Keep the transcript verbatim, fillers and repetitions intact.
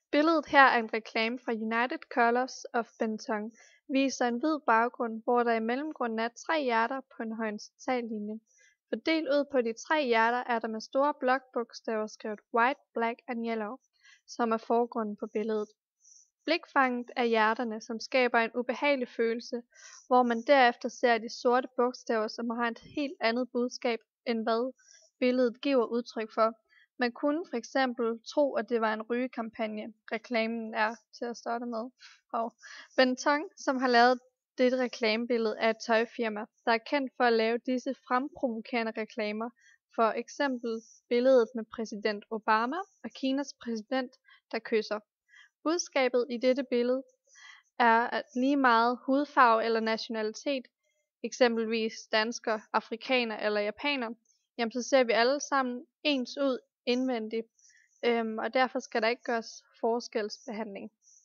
Billedet her er en reklame fra United Colors of Benetton, viser en hvid baggrund, hvor der i mellemgrunden er tre hjerter på en horisontallinje. Fordelt ud på de tre hjerter er der med store blokbogstaver skrevet White, Black and Yellow, som er forgrunden på billedet. Blikfanget er hjerterne, som skaber en ubehagelig følelse, hvor man derefter ser de sorte bogstaver, som har et helt andet budskab, end hvad billedet giver udtryk for. Man kunne for eksempel tro, at det var en rygekampagne, reklamen er til at starte med. Og Benetton, som har lavet dette reklamebillede, er et tøjfirma, der er kendt for at lave disse fremprovokerende reklamer, for eksempel billedet med præsident Obama og Kinas præsident, der kysser. Budskabet i dette billede er, at lige meget hudfarve eller nationalitet, eksempelvis dansker, afrikaner eller japaner, jamen så ser vi alle sammen ens ud indvendigt, øhm, og derfor skal der ikke gøres forskelsbehandling.